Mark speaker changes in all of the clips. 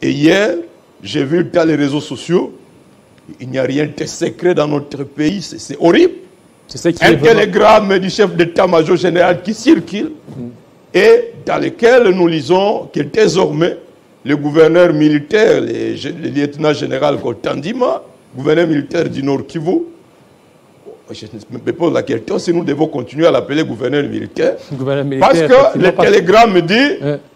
Speaker 1: Et hier, j'ai vu dans les réseaux sociaux, il n'y a rien de secret dans notre pays, c'est horrible. Un télégramme du chef d'état-major général qui circule et dans lequel nous lisons que désormais le gouverneur militaire, le lieutenant général Kotandima, gouverneur militaire du Nord Kivu, je me pose la question si nous devons continuer à l'appeler gouverneur militaire, parce que le télégramme dit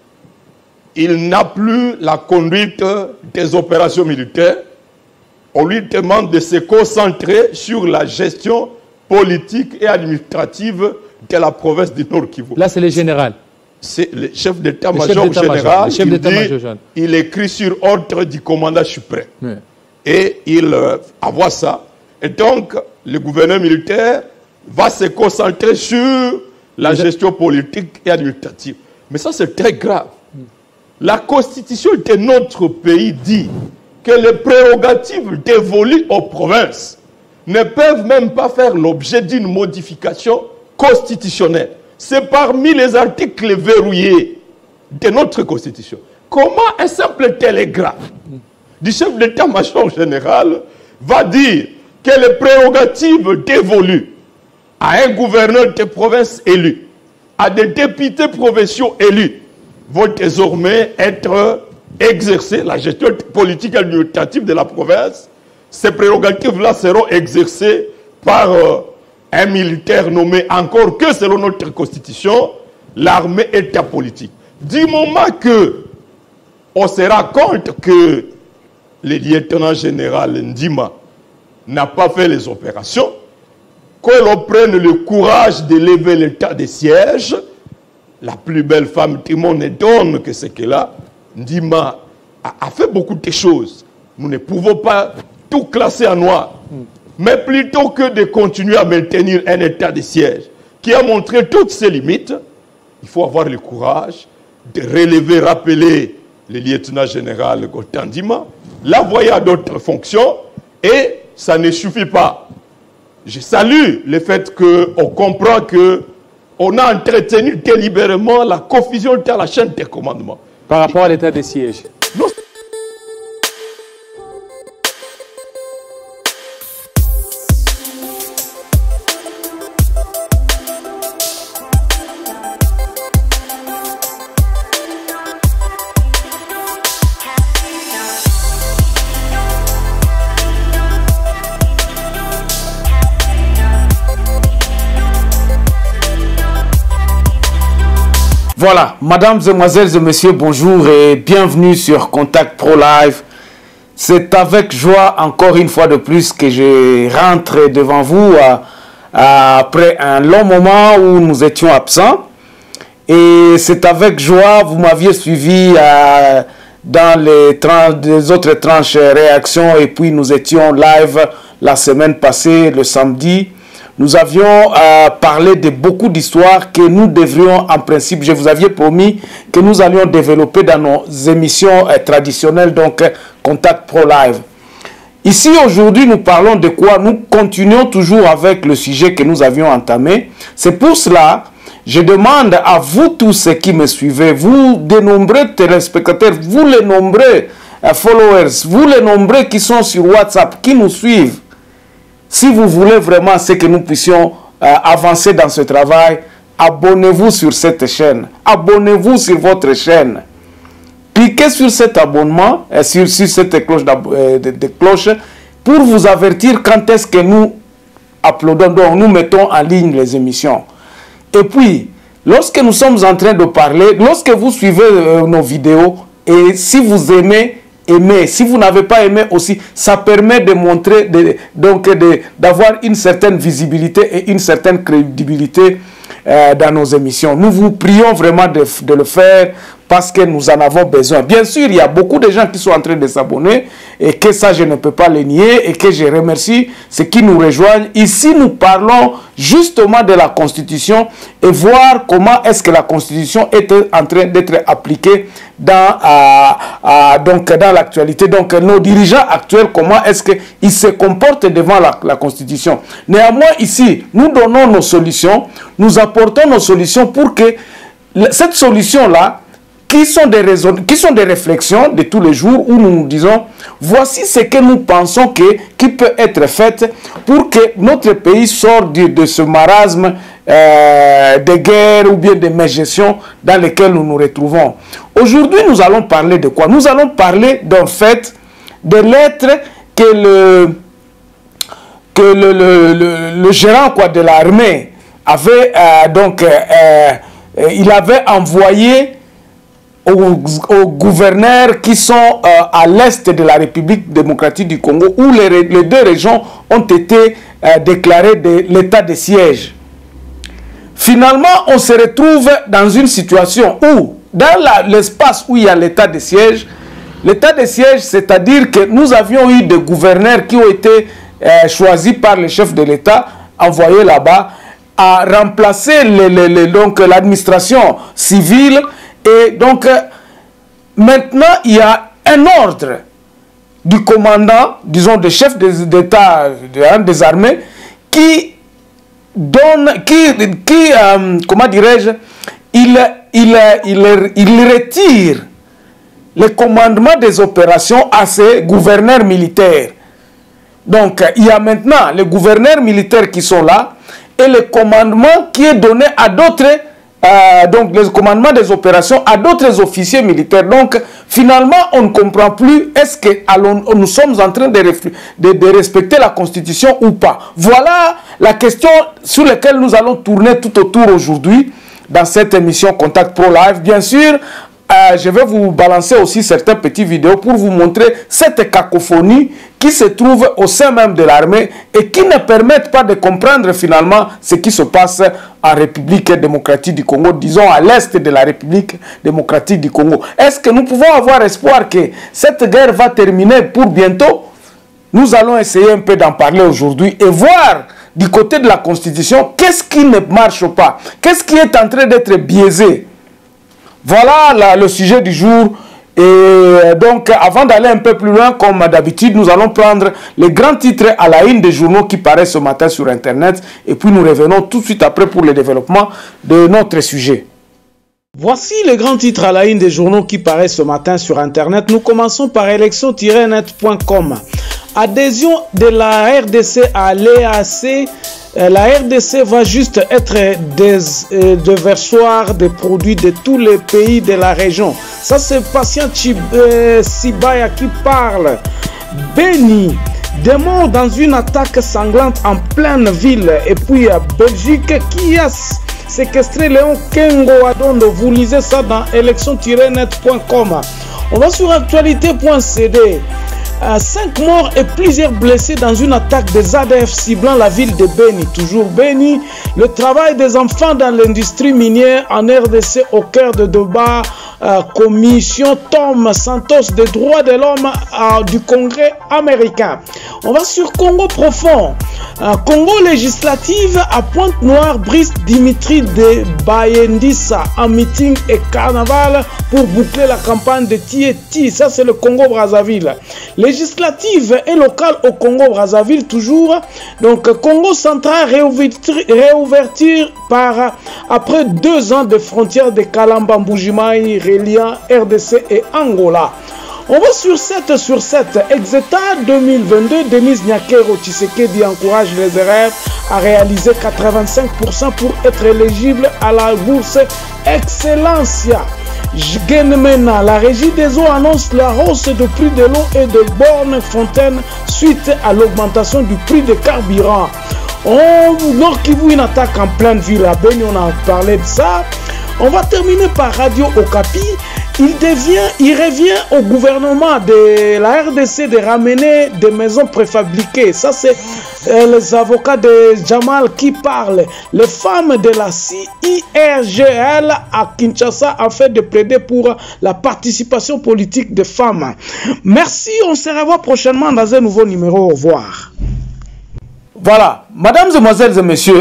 Speaker 1: il n'a plus la conduite des opérations militaires. On lui demande de se concentrer sur la gestion politique et administrative de la province du Nord Kivu.
Speaker 2: Là, c'est le général.
Speaker 1: C'est le chef d'état-major général. Il écrit sur ordre du commandant suprême. Oui. Et il envoie ça. Et donc, le gouverneur militaire va se concentrer sur la gestion politique et administrative. Mais ça, c'est très grave. La constitution de notre pays dit que les prérogatives dévolues aux provinces ne peuvent même pas faire l'objet d'une modification constitutionnelle. C'est parmi les articles verrouillés de notre constitution. Comment un simple télégramme du chef d'état-major général va dire que les prérogatives dévolues à un gouverneur de province élu, à des députés provinciaux élus, vont désormais être exercées, la gestion politique et administrative de la province, ces prérogatives-là seront exercées par un militaire nommé, encore que selon notre constitution, l'armée état politique. Du moment que on se rend compte que le lieutenant général Ndima n'a pas fait les opérations, que l'on prenne le courage de lever l'état de siège, la plus belle femme du monde ne donne que ce qu'elle a. Ndima a fait beaucoup de choses. Nous ne pouvons pas tout classer en noir. Mais plutôt que de continuer à maintenir un état de siège qui a montré toutes ses limites, il faut avoir le courage de relever, rappeler le lieutenant général Kotandima, l'envoyer à d'autres fonctions, et ça ne suffit pas. Je salue le fait qu'on comprend qu'on a entretenu délibérément la confusion dans la chaîne des commandements.
Speaker 2: Par rapport à l'état de siège.
Speaker 1: Non.
Speaker 3: Voilà, mesdames, mesdemoiselles et messieurs, bonjour et bienvenue sur Contact Pro Live. C'est avec joie, encore une fois de plus, que je rentre devant vous après un long moment où nous étions absents. Et c'est avec joie, vous m'aviez suivi dans les autres tranches réactions, et puis nous étions live la semaine passée, le samedi. Nous avions parlé de beaucoup d'histoires que nous devrions, en principe, je vous avais promis que nous allions développer dans nos émissions traditionnelles, donc Contact Pro Live. Ici, aujourd'hui, nous parlons de quoi? Nous continuons toujours avec le sujet que nous avions entamé. C'est pour cela, je demande à vous tous ceux qui me suivez, vous, de nombreux téléspectateurs, vous les nombreux followers, vous les nombreux qui sont sur WhatsApp, qui nous suivent, si vous voulez vraiment que nous puissions avancer dans ce travail, abonnez-vous sur cette chaîne. Abonnez-vous sur votre chaîne. Cliquez sur cet abonnement, sur cette cloche de cloche, pour vous avertir quand est-ce que nous uploadons, donc nous mettons en ligne les émissions. Et puis, lorsque nous sommes en train de parler, lorsque vous suivez nos vidéos, et si vous aimez, si vous n'avez pas aimé aussi, ça permet de montrer, d'avoir une certaine visibilité et une certaine crédibilité dans nos émissions. Nous vous prions vraiment de le faire parce que nous en avons besoin. Bien sûr, il y a beaucoup de gens qui sont en train de s'abonner et que ça, je ne peux pas le nier et que je remercie ceux qui nous rejoignent. Ici, nous parlons justement de la Constitution et voir comment est-ce que la Constitution est en train d'être appliquée dans l'actualité. Donc, nos dirigeants actuels, comment est-ce qu'ils se comportent devant la Constitution. Néanmoins, ici, nous donnons nos solutions, nous apportons nos solutions pour que cette solution-là qui sont des réflexions de tous les jours où nous nous disons, voici ce que nous pensons qui peut être fait pour que notre pays sorte de ce marasme de guerre ou bien de mégestion dans lequel nous nous retrouvons. Aujourd'hui, nous allons parler de quoi? Nous allons parler d'un fait, de lettres que le gérant de l'armée avait il avait envoyé aux gouverneurs qui sont à l'est de la République démocratique du Congo, où les deux régions ont été déclarées de l'état de siège. Finalement, on se retrouve dans une situation où, dans l'espace où il y a l'état de siège, c'est-à-dire que nous avions eu des gouverneurs qui ont été choisis par le chef de l'État, envoyés là-bas, à remplacer l'administration civile. Et donc, maintenant, il y a un ordre du commandant, disons, du chef d'État des armées, qui donne, comment dirais-je, il retire le commandement des opérations à ses gouverneurs militaires. Donc, il y a maintenant les gouverneurs militaires qui sont là et le commandement qui est donné à d'autres, donc le commandement des opérations à d'autres officiers militaires. Donc, finalement, on ne comprend plus est-ce que nous sommes en train de respecter la Constitution ou pas. Voilà la question sur laquelle nous allons tourner tout autour aujourd'hui dans cette émission Contact Pro Live. Bien sûr, je vais vous balancer aussi certaines petites vidéos pour vous montrer cette cacophonie qui se trouve au sein même de l'armée et qui ne permettent pas de comprendre finalement ce qui se passe en République démocratique du Congo, disons à l'est de la République démocratique du Congo. Est-ce que nous pouvons avoir espoir que cette guerre va terminer pour bientôt? Nous allons essayer un peu d'en parler aujourd'hui et voir du côté de la Constitution qu'est-ce qui ne marche pas, qu'est-ce qui est en train d'être biaisé. Voilà le sujet du jour. Et donc, avant d'aller un peu plus loin, comme d'habitude, nous allons prendre les grands titres à la une des journaux qui paraissent ce matin sur Internet. Et puis, nous revenons tout de suite après pour le développement de notre sujet.
Speaker 2: Voici les grands titres à la une des journaux qui paraissent ce matin sur Internet. Nous commençons par élection-net.com. Adhésion de la RDC à l'EAC. La RDC va juste être déversoir des produits de tous les pays de la région. Ça, c'est Patient Sibaya qui parle. Béni, des morts dans une attaque sanglante en pleine ville. Et puis, Belgique qui a séquestré Léon Kengo Adondo. Vous lisez ça dans élection-net.com. On va sur actualité.cd. 5 morts et plusieurs blessés dans une attaque des ADF ciblant la ville de Béni. Toujours Béni, le travail des enfants dans l'industrie minière en RDC au cœur de débat. Commission Tom Santos des droits de l'homme du Congrès américain. On va sur Congo profond. Congo législative à Pointe-Noire, Brice Dimitri de Bayendissa en meeting et carnaval pour boucler la campagne de Tieti. Ça, c'est le Congo-Brazzaville. Législative et locale au Congo-Brazzaville toujours. Donc, Congo central réouverture après 2 ans de frontières de Kalamba, Mbujimayi, reliant RDC et Angola. On va sur 7 sur 7. Exeta 2022, Denis Nyakero Tshisekedi encourage les élèves à réaliser 85% pour être éligible à la bourse Excellencia. Genmena, la régie des eaux annonce la hausse de prix de l'eau et de bornes fontaines suite à l'augmentation du prix des carburants. Nord Kivu, une attaque en pleine ville à Beni, on a parlé de ça. On va terminer par Radio Okapi. Il revient au gouvernement de la RDC de ramener des maisons préfabriquées. Ça, c'est les avocats de Jamal qui parlent. Les femmes de la CIRGL à Kinshasa en fait de plaider pour la participation politique des femmes. Merci, on se revoit prochainement dans un nouveau numéro. Au revoir.
Speaker 3: Voilà, mesdames, mesdemoiselles et messieurs,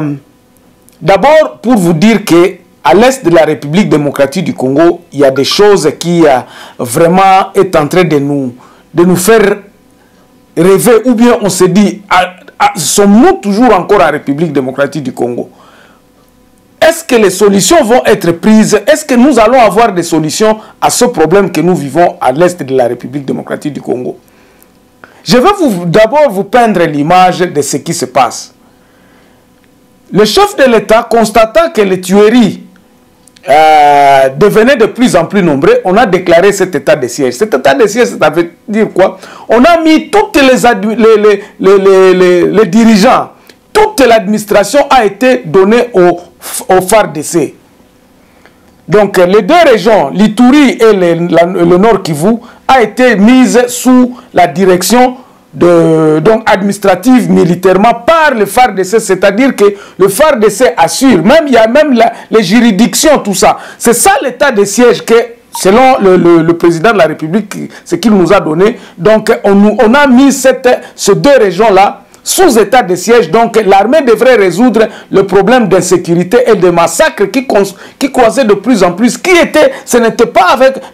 Speaker 3: d'abord pour vous dire que à l'est de la République démocratique du Congo, il y a des choses qui vraiment est en train de nous faire rêver, ou bien on se dit, sommes-nous toujours encore en République démocratique du Congo? est-ce que les solutions vont être prises? Est-ce que nous allons avoir des solutions à ce problème que nous vivons à l'est de la République démocratique du Congo? Je vais d'abord vous peindre l'image de ce qui se passe. Le chef de l'État, constatant que les tueries devenaient de plus en plus nombreux, on a déclaré cet état de siège. Cet état de siège, ça veut dire quoi? On a mis toutes les dirigeants, toute l'administration a été donnée au FARDC. Donc les deux régions, l'Ituri et le Nord Kivu, a été mise sous la direction donc administrative militairement par le FARDC, c'est-à-dire que le FARDC assure, même il y a même les juridictions, tout ça. C'est ça l'état de siège que, selon le président de la République, ce qu'il nous a donné. Donc on a mis ces deux régions-là sous état de siège. Donc l'armée devrait résoudre le problème d'insécurité et de massacres qui croisaient de plus en plus. Ce n'était pas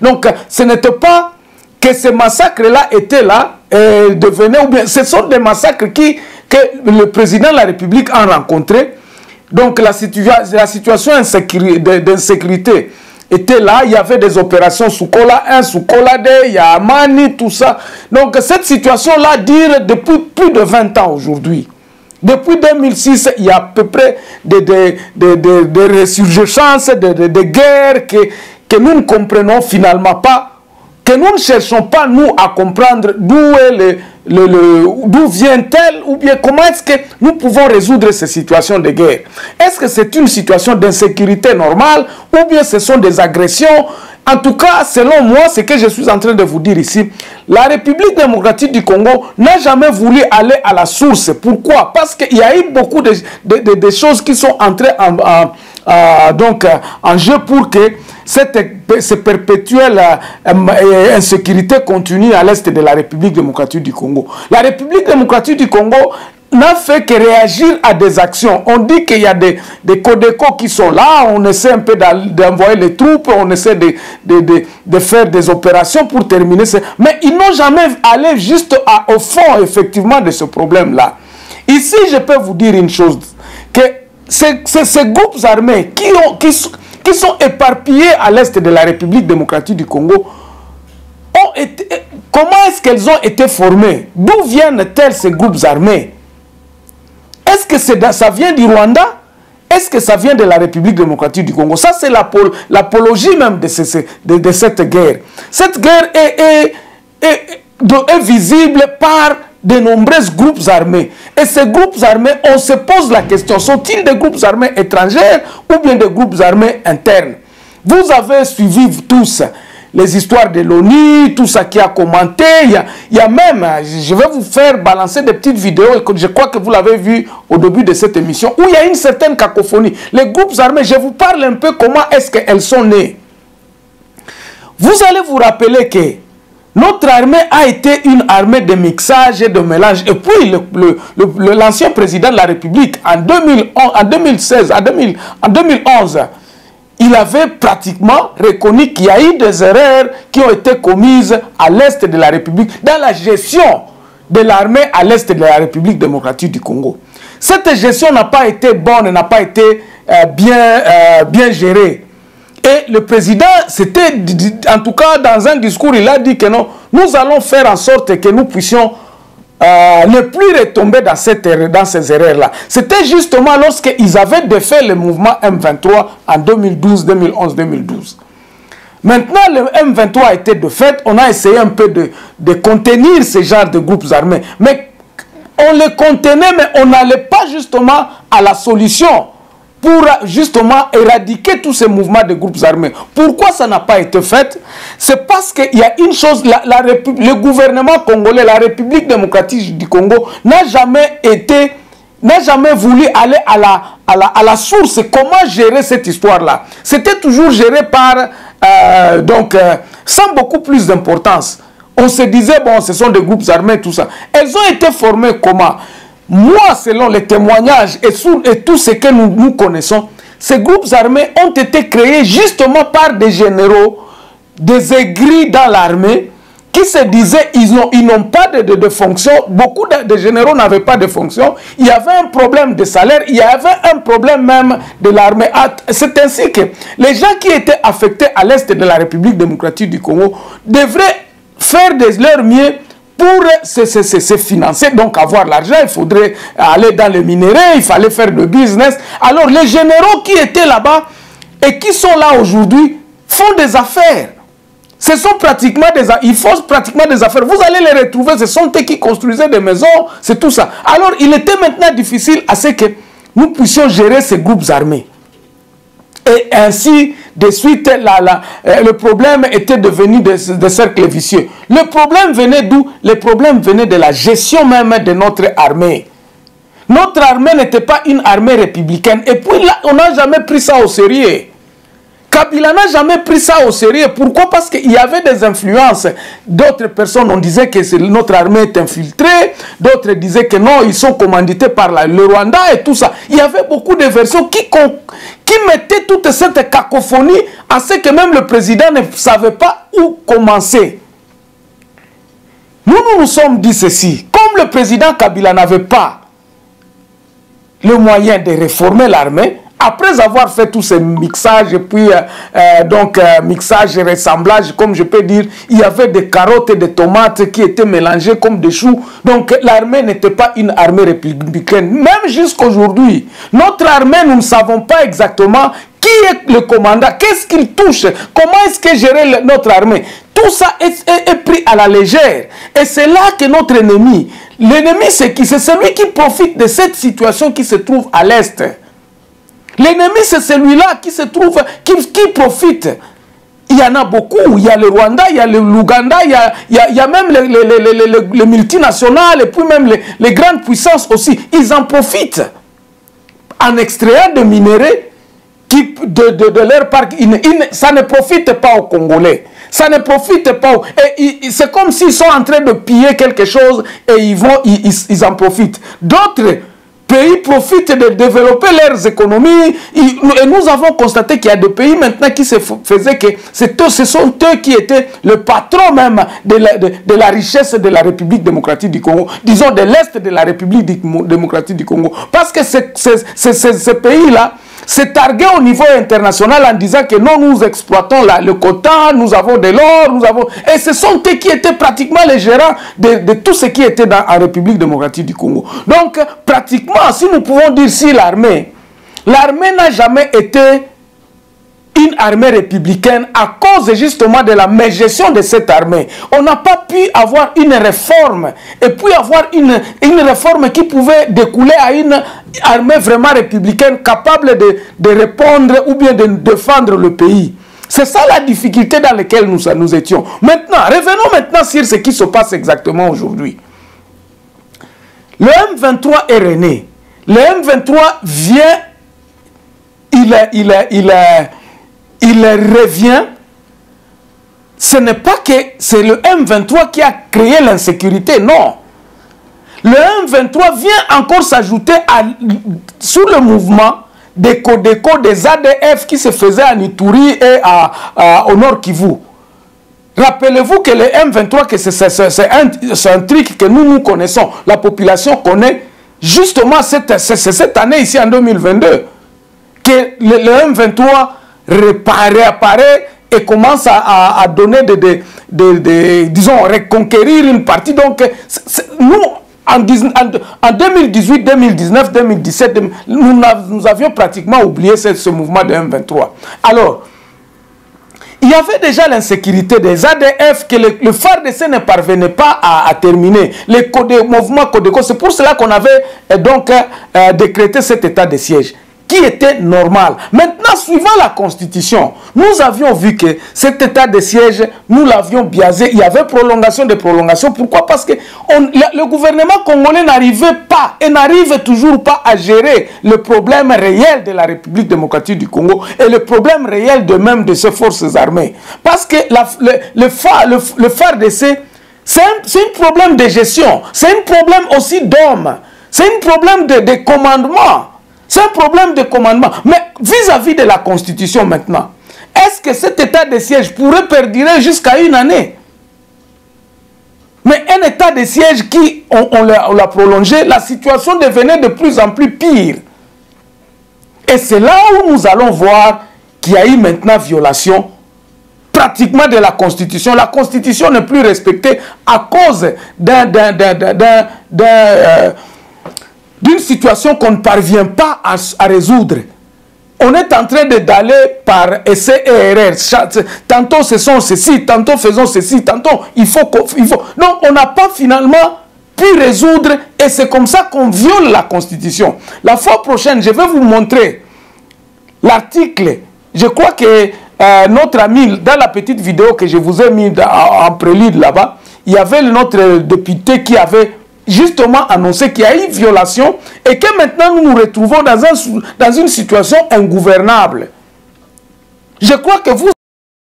Speaker 3: que ces massacres-là étaient là et devenaient, ou bien ce sont des massacres que le président de la République a rencontrés. Donc la situation d'insécurité était là, il y avait des opérations sous Kola 1, sous Kola 2, il y a Amani, tout ça. Donc cette situation-là dure depuis plus de 20 ans aujourd'hui. Depuis 2006, il y a à peu près des résurgences, des guerres que nous ne comprenons finalement pas, que nous ne cherchons pas, nous, à comprendre d'où vient-elle, ou bien comment est-ce que nous pouvons résoudre ces situations de guerre. Est-ce que c'est une situation d'insécurité normale, ou bien ce sont des agressions? En tout cas, selon moi, ce que je suis en train de vous dire ici, la République démocratique du Congo n'a jamais voulu aller à la source. Pourquoi? Parce qu'il y a eu beaucoup de choses qui sont entrées en jeu pour que cette perpétuelle insécurité continue à l'est de la République démocratique du Congo. La République démocratique du Congo n'a fait que réagir à des actions. On dit qu'il y a des Codeco qui sont là, on essaie un peu d'envoyer les troupes, on essaie de faire des opérations pour terminer ça. Mais ils n'ont jamais allé juste au fond, effectivement, de ce problème-là. Ici, je peux vous dire une chose, que ces groupes armés qui sont éparpillés à l'est de la République démocratique du Congo, comment est-ce qu'elles ont été formées? D'où viennent-elles ces groupes armés? Est-ce que ça vient du Rwanda? Est-ce que ça vient de la République démocratique du Congo? Ça, c'est l'apologie même de cette guerre. Cette guerre est visible par de nombreux groupes armés. Et ces groupes armés, on se pose la question, sont-ils des groupes armés étrangers ou bien des groupes armés internes? Vous avez suivi tous les histoires de l'ONU, tout ça qui a commenté. Il y a même, je vais vous faire balancer des petites vidéos, je crois que vous l'avez vu au début de cette émission, où il y a une certaine cacophonie. Les groupes armés, je vous parle un peu comment est-ce qu'elles sont nées. Vous allez vous rappeler que notre armée a été une armée de mixage et de mélange. Et puis l'ancien président de la République, en 2011, il avait pratiquement reconnu qu'il y a eu des erreurs qui ont été commises à l'est de la République, dans la gestion de l'armée à l'est de la République démocratique du Congo. Cette gestion n'a pas été bonne, n'a pas été bien gérée. Et le président, c'était, en tout cas dans un discours, il a dit que non, nous allons faire en sorte que nous puissions ne plus retomber dans ces erreurs-là. C'était justement lorsqu'ils avaient défait le mouvement M23 en 2012, 2011, 2012. Maintenant, le M23 a été défait, on a essayé un peu de contenir ce genre de groupes armés. Mais on les contenait, mais on n'allait pas justement à la solution pour justement éradiquer tous ces mouvements de groupes armés. Pourquoi ça n'a pas été fait? C'est parce qu'il y a une chose, le gouvernement congolais, la République démocratique du Congo, n'a jamais voulu aller à la source. Comment gérer cette histoire-là? C'était toujours géré par, sans beaucoup plus d'importance. On se disait, bon, ce sont des groupes armés, tout ça. Elles ont été formées comment? Moi, selon les témoignages et tout ce que nous connaissons, ces groupes armés ont été créés justement par des généraux, des aigris dans l'armée, qui se disaient ils n'ont pas de fonction, beaucoup de généraux n'avaient pas de fonction, il y avait un problème de salaire, il y avait un problème même de l'armée. C'est ainsi que les gens qui étaient affectés à l'est de la République démocratique du Congo devraient faire de leur mieux pour se financer, donc avoir l'argent. Il faudrait aller dans le minerai, il fallait faire le business. Alors les généraux qui étaient là-bas et qui sont là aujourd'hui font des affaires. Ce sont pratiquement ils font pratiquement des affaires. Vous allez les retrouver, ce sont eux qui construisaient des maisons, c'est tout ça. Alors il était maintenant difficile à ce que nous puissions gérer ces groupes armés. Et ainsi, de suite, le problème était devenu des cercles vicieux. Le problème venait d'où? Le problème venait de la gestion même de notre armée. Notre armée n'était pas une armée républicaine. Et puis là, on n'a jamais pris ça au sérieux. Kabila n'a jamais pris ça au sérieux. Pourquoi? Parce qu'il y avait des influences. D'autres personnes, on disait que notre armée est infiltrée. D'autres disaient que non, ils sont commandités par le Rwanda et tout ça. Il y avait beaucoup de versions qui mettaient toute cette cacophonie à ce que même le président ne savait pas où commencer. Nous nous sommes dit ceci. Comme le président Kabila n'avait pas le moyen de réformer l'armée, après avoir fait tous ces mixages, et puis mixage et ressemblage, comme je peux dire, il y avait des carottes et des tomates qui étaient mélangées comme des choux. Donc l'armée n'était pas une armée républicaine. Même jusqu'aujourd'hui, notre armée, nous ne savons pas exactement qui est le commandant, qu'est-ce qu'il touche, comment est-ce que gérer notre armée. Tout ça est pris à la légère. Et c'est là que notre ennemi, l'ennemi c'est qui? C'est celui qui profite de cette situation qui se trouve à l'Est. L'ennemi, c'est celui-là qui se trouve, qui profite. Il y en a beaucoup. Il y a le Rwanda, il y a l'Ouganda, il y a même les multinationales et puis même les grandes puissances aussi. Ils en profitent en extrayant des minéraux de leur parc. Ça ne profite pas aux Congolais. Ça ne profite pas. C'est comme s'ils sont en train de piller quelque chose et ils en profitent. D'autres pays profitent de développer leurs économies. Et nous avons constaté qu'il y a des pays maintenant qui se faisaient que ce sont eux qui étaient le patron même de la richesse de la République démocratique du Congo. Disons de l'Est de la République démocratique du Congo. Parce que ces pays-là se targuaient au niveau international en disant que non, nous exploitons le coltan, nous avons de l'or, Et ce sont eux qui étaient pratiquement les gérants de tout ce qui était en République démocratique du Congo. Donc, pratiquement, si nous pouvons dire si l'armée n'a jamais été une armée républicaine à cause justement de la mégestion de cette armée. On n'a pas pu avoir une réforme et puis avoir une réforme qui pouvait découler à une armée vraiment républicaine capable de répondre ou bien de défendre le pays. C'est ça la difficulté dans laquelle nous étions. Maintenant, revenons maintenant sur ce qui se passe exactement aujourd'hui. Le M23 est rené. Le M23 vient, il revient. Ce n'est pas que c'est le M23 qui a créé l'insécurité, non. Le M23 vient encore s'ajouter sous le mouvement des Codeco, des ADF qui se faisaient à Ituri et au Nord Kivu. Rappelez-vous que le M23, que c'est un truc que nous connaissons, la population connaît justement cette année ici en 2022, que le M23 réapparaît et commence à donner disons, reconquérir une partie. Donc, nous, en 2018, 2019, 2017, nous avions pratiquement oublié ce mouvement de M23. Alors, il y avait déjà l'insécurité des ADF que le FARDC ne parvenait pas à terminer. Le mouvement Codeco, c'est pour cela qu'on avait donc décrété cet état de siège, qui était normal. Maintenant, suivant la Constitution, nous avions vu que cet état de siège, nous l'avions biaisé. Il y avait prolongation de prolongation. Pourquoi? Parce que le gouvernement congolais n'arrivait pas et n'arrive toujours pas à gérer le problème réel de la République démocratique du Congo et le problème réel de même de ses forces armées. Parce que le FARDC, c'est un problème de gestion, c'est un problème aussi d'hommes, c'est un problème de commandement. C'est un problème de commandement. Mais vis-à-vis de la Constitution maintenant, est-ce que cet état de siège pourrait perdurer jusqu'à une année? un état de siège qui, on l'a prolongé, la situation devenait de plus en plus pire. Et c'est là où nous allons voir qu'il y a eu maintenant violation pratiquement de la Constitution. La Constitution n'est plus respectée à cause d'une situation qu'on ne parvient pas à résoudre. On est en train d'aller par essai et erreur. Tantôt ce sont ceci, tantôt faisons ceci, tantôt il faut... Non, on n'a pas finalement pu résoudre et c'est comme ça qu'on viole la Constitution. La fois prochaine, je vais vous montrer l'article. Je crois que notre ami, dans la petite vidéo que je vous ai mis en prélude là-bas, il y avait notre député qui avait justement annoncé qu'il y a eu violation et que maintenant nous nous retrouvons dans une situation ingouvernable. Je crois que vous...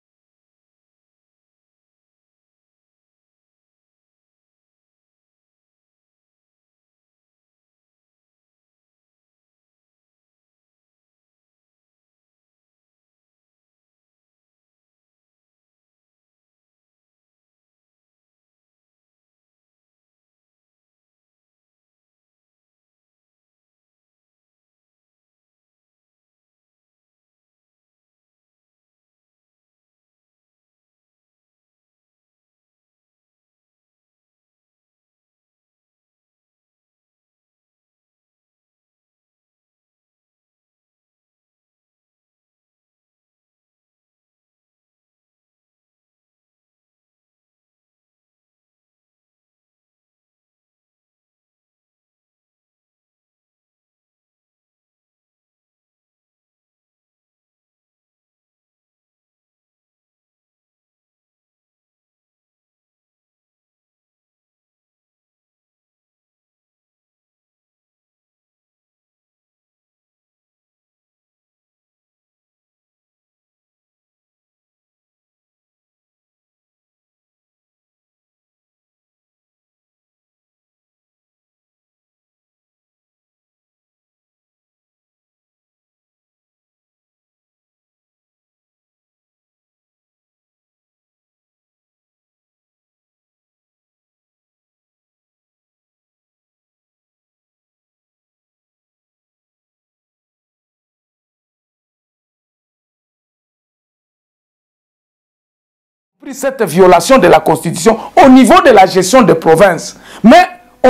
Speaker 3: cette violation de la Constitution au niveau de la gestion des provinces. Mais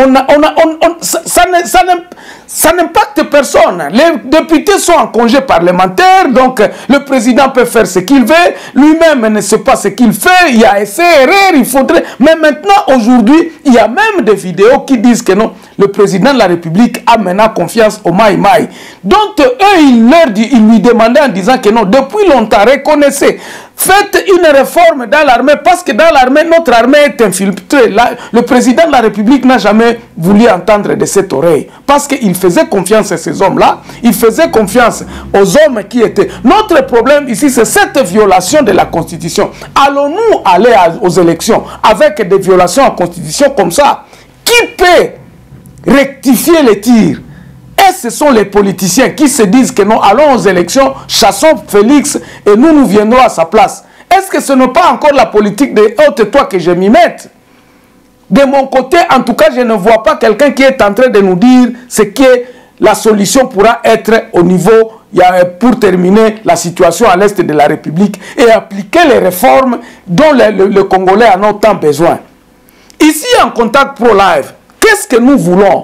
Speaker 3: ça n'impacte personne. Les députés sont en congé parlementaire, donc le président peut faire ce qu'il veut, lui-même ne sait pas ce qu'il fait, il y a essai, erreur, il faudrait... Mais maintenant, aujourd'hui, il y a même des vidéos qui disent que non, le président de la République a maintenant confiance au Maï Maï. Donc, eux, ils lui demandaient en disant que non, depuis longtemps, reconnaissez, faites une réforme dans l'armée, parce que dans l'armée, notre armée est infiltrée. Le président de la République n'a jamais voulu entendre de cette oreille, parce qu'il faisait confiance à ces hommes-là, il faisait confiance aux hommes qui étaient... Notre problème ici, c'est cette violation de la Constitution. Allons-nous aller aux élections avec des violations en Constitution comme ça? Qui peut rectifier les tirs? Et ce sont les politiciens qui se disent que non, allons aux élections, chassons Félix et nous viendrons à sa place. Est-ce que ce n'est pas encore la politique de « ôte-toi que je m'y mette » ? De mon côté, en tout cas, je ne vois pas quelqu'un qui est en train de nous dire ce que la solution pourra être au niveau, pour terminer la situation à l'est de la République et appliquer les réformes dont le Congolais en ont tant besoin. Ici, en Contact Pro Live, qu'est-ce que nous voulons?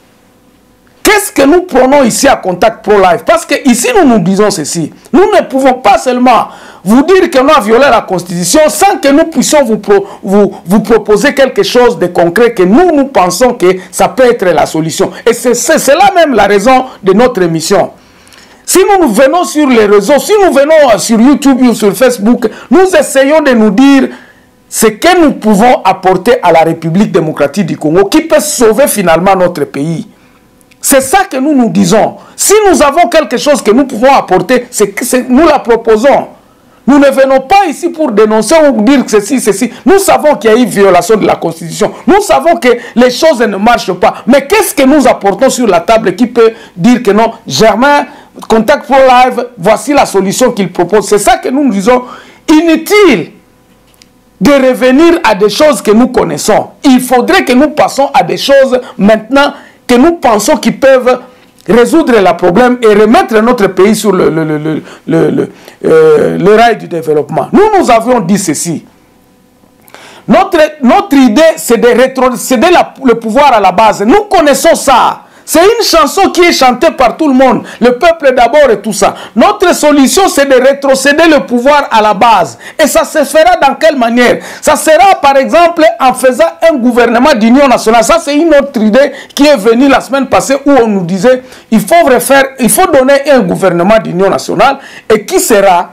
Speaker 3: Qu'est-ce que nous prenons ici à Contact Pro Live? Parce que ici, nous nous disons ceci. Nous ne pouvons pas seulement vous dire que nous avons violé la Constitution sans que nous puissions vous proposer quelque chose de concret que nous pensons que ça peut être la solution. Et c'est là même la raison de notre émission. Si nous venons sur les réseaux, si nous venons sur YouTube ou sur Facebook, nous essayons de nous dire ce que nous pouvons apporter à la République démocratique du Congo qui peut sauver finalement notre pays. C'est ça que nous nous disons. Si nous avons quelque chose que nous pouvons apporter, nous la proposons. Nous ne venons pas ici pour dénoncer ou dire que ceci. Nous savons qu'il y a eu violation de la Constitution. Nous savons que les choses ne marchent pas. Mais qu'est-ce que nous apportons sur la table qui peut dire que non, Germain, Contact Pro Live, voici la solution qu'il propose. C'est ça que nous nous disons inutile de revenir à des choses que nous connaissons. Il faudrait que nous passions à des choses maintenant que nous pensons qui peuvent résoudre le problème et remettre notre pays sur le rail du développement. Nous avions dit ceci. Notre idée, c'est de rétrocéder le pouvoir à la base. Nous connaissons ça. C'est une chanson qui est chantée par tout le monde. Le peuple d'abord et tout ça. Notre solution, c'est de rétrocéder le pouvoir à la base. Et ça se fera dans quelle manière? Ça sera par exemple en faisant un gouvernement d'union nationale. Ça, c'est une autre idée qui est venue la semaine passée où on nous disait il faut donner un gouvernement d'union nationale et qui sera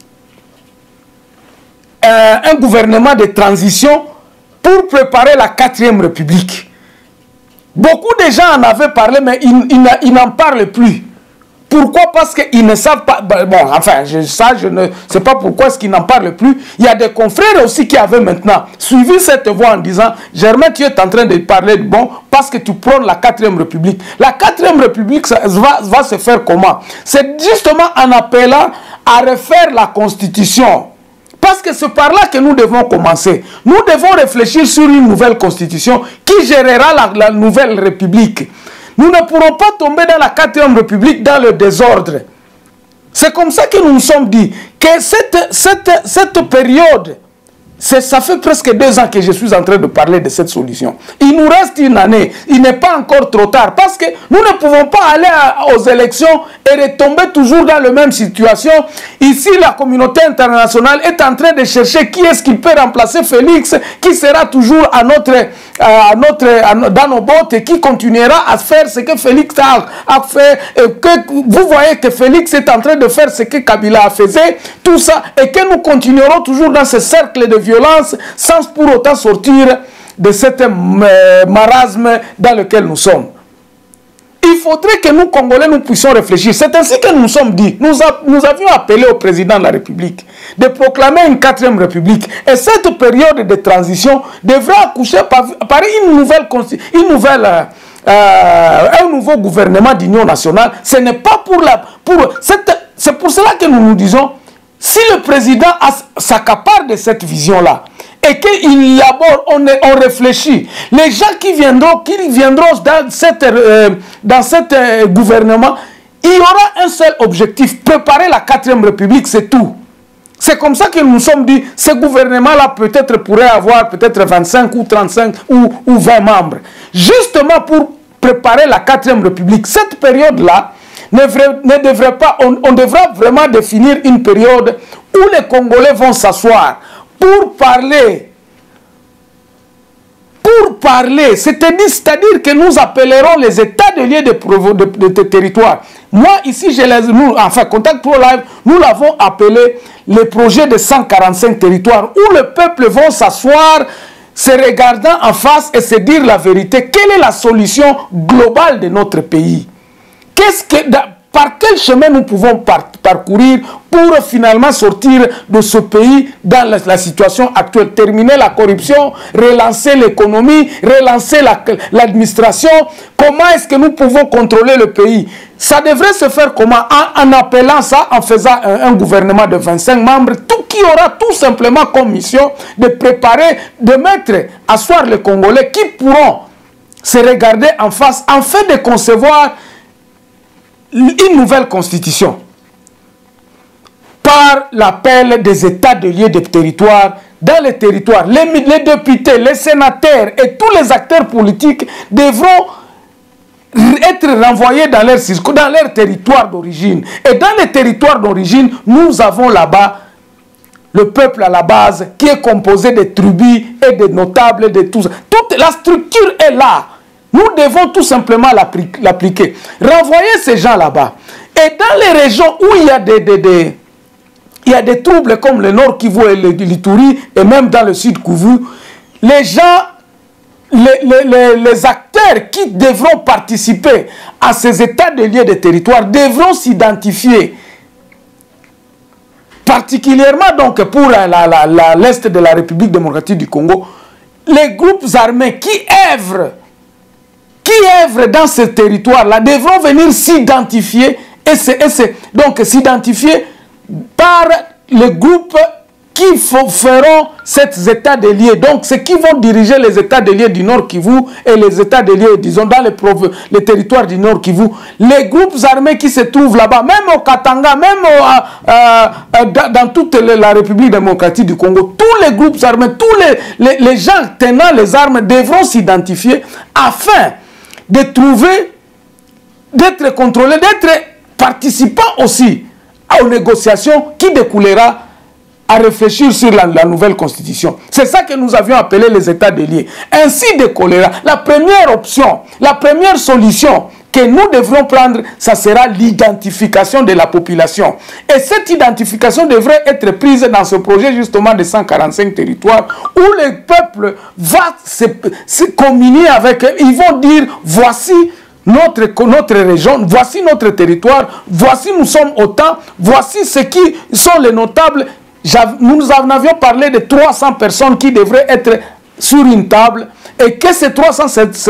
Speaker 3: un gouvernement de transition pour préparer la 4e République. Beaucoup de gens en avaient parlé, mais ils n'en parlent plus. Pourquoi? Parce qu'ils ne savent pas... Bon, enfin, je ne sais pas pourquoi est-ce qu'ils n'en parlent plus. Il y a des confrères aussi qui avaient maintenant suivi cette voie en disant « Germain, tu es en train de parler de bon parce que tu prônes la 4e République. » La 4e République, ça va se faire comment? C'est justement en appelant à refaire la Constitution. Parce que c'est par là que nous devons commencer. Nous devons réfléchir sur une nouvelle constitution qui gérera la nouvelle république. Nous ne pourrons pas tomber dans la 4e République dans le désordre. C'est comme ça que nous nous sommes dit que cette période, ça fait presque 2 ans que je suis en train de parler de cette solution. Il nous reste une année. Il n'est pas encore trop tard. Parce que nous ne pouvons pas aller aux élections et retomber toujours dans la même situation. Ici, la communauté internationale est en train de chercher qui est-ce qui peut remplacer Félix, qui sera toujours dans nos bottes et qui continuera à faire ce que Félix a fait. Vous voyez que Félix est en train de faire ce que Kabila a fait. Tout ça. Et que nous continuerons toujours dans ce cercle de violence sans pour autant sortir de cet marasme dans lequel nous sommes. Il faudrait que nous, Congolais, nous puissions réfléchir. C'est ainsi que nous nous sommes dit. Nous avions appelé au président de la République de proclamer une 4e République. Et cette période de transition devrait accoucher par un nouveau gouvernement d'union nationale. Ce n'est pas c'est pour cela que nous nous disons, si le président s'accapare de cette vision-là, et qu'il aborde, on réfléchit. Les gens qui viendront dans cet gouvernement, il y aura un seul objectif, préparer la 4e République, c'est tout. C'est comme ça que nous nous sommes dit, ce gouvernement-là peut-être pourrait avoir peut-être 25 ou 35 ou 20 membres. Justement pour préparer la 4e République. Cette période-là ne devrait pas, on devra vraiment définir une période où les Congolais vont s'asseoir pour parler, c'est-à-dire que nous appellerons les états de lieu de territoire. Moi, ici, Contact Pro Live, nous l'avons appelé le projet de 145 territoires où le peuple va s'asseoir, se regardant en face et se dire la vérité. Quelle est la solution globale de notre pays? Par quel chemin nous pouvons parcourir pour finalement sortir de ce pays dans la situation actuelle, terminer la corruption, relancer l'économie, relancer l'administration? Comment est-ce que nous pouvons contrôler le pays? Ça devrait se faire comment? En appelant ça, en faisant un gouvernement de 25 membres, qui aura tout simplement comme mission de préparer, de asseoir les Congolais qui pourront se regarder en face afin de concevoir une nouvelle constitution par l'appel des états de lieu de territoire. Dans les territoires, les députés, les sénateurs et tous les acteurs politiques devront être renvoyés dans leur territoire d'origine. Et dans les territoires d'origine, nous avons là-bas le peuple à la base qui est composé de tribus et de notables, de tout ça. Toute la structure est là. Nous devons tout simplement l'appliquer. Renvoyer ces gens là-bas. Et dans les régions où il y a des troubles comme le Nord Kivu et l'Ituri, et même dans le Sud Kivu, les gens, les acteurs qui devront participer à ces états de lieu de territoire devront s'identifier. Particulièrement donc pour l'Est de la République démocratique du Congo, les groupes armés qui œuvrent dans ce territoire-là devront venir s'identifier donc s'identifier par le groupe qui feront ces états de lieux. Donc, ceux qui vont diriger les états de lieux du Nord Kivu et les états de lieux, disons, dans les territoires du Nord Kivu, les groupes armés qui se trouvent là-bas, même au Katanga, même dans toute la République démocratique du Congo, tous les groupes armés, tous les gens tenant les armes devront s'identifier afin de trouver, d'être contrôlés, d'être participants aussi aux négociations qui découlera à réfléchir sur la nouvelle constitution. C'est ça que nous avions appelé les états de lieux. Ainsi découlera la première option, la première solution que nous devrons prendre, ça sera l'identification de la population. Et cette identification devrait être prise dans ce projet justement de 145 territoires où le peuple va se communier avec eux. Ils vont dire, voici notre région, voici notre territoire, voici nous sommes autant, voici ce qui sont les notables. Nous en avions parlé de 300 personnes qui devraient être sur une table et que ces 300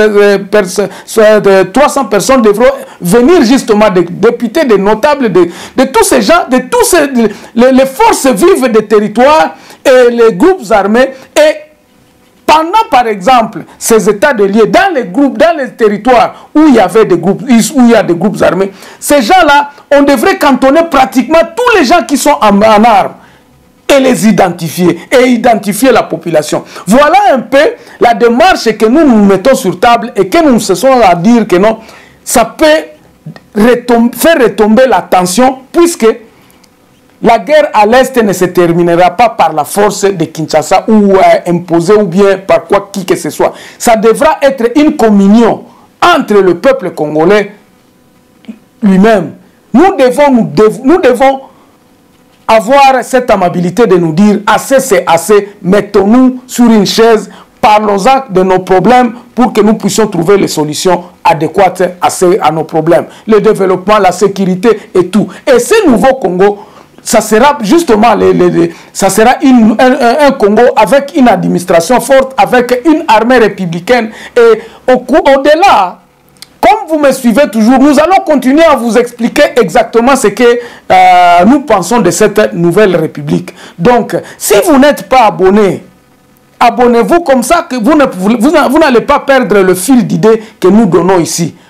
Speaker 3: personnes devront venir justement des députés, des notables, de tous ces gens, de tous les forces vives des territoires et les groupes armés. Et pendant, par exemple, ces états de lieux, dans les groupes, dans les territoires où il y avait des groupes, où il y a des groupes armés, ces gens-là, on devrait cantonner pratiquement tous les gens qui sont en armes et les identifier, et identifier la population. Voilà un peu la démarche que nous nous mettons sur table et que nous cessons à dire que non, ça peut faire retomber la tension puisque la guerre à l'Est ne se terminera pas par la force de Kinshasa ou imposée ou bien par quoi qui que ce soit. Ça devra être une communion entre le peuple congolais lui-même. Nous devons avoir cette amabilité de nous dire assez c'est assez, mettons-nous sur une chaise, parlons-en de nos problèmes pour que nous puissions trouver les solutions adéquates à nos problèmes. Le développement, la sécurité et tout. Et ce nouveau Congo, ça sera justement ça sera un Congo avec une administration forte, avec une armée républicaine. Et au-delà, comme vous me suivez toujours, nous allons continuer à vous expliquer exactement ce que nous pensons de cette nouvelle république. Donc, si vous n'êtes pas abonné, abonnez-vous comme ça que vous n'allez pas perdre le fil d'idées que nous donnons ici.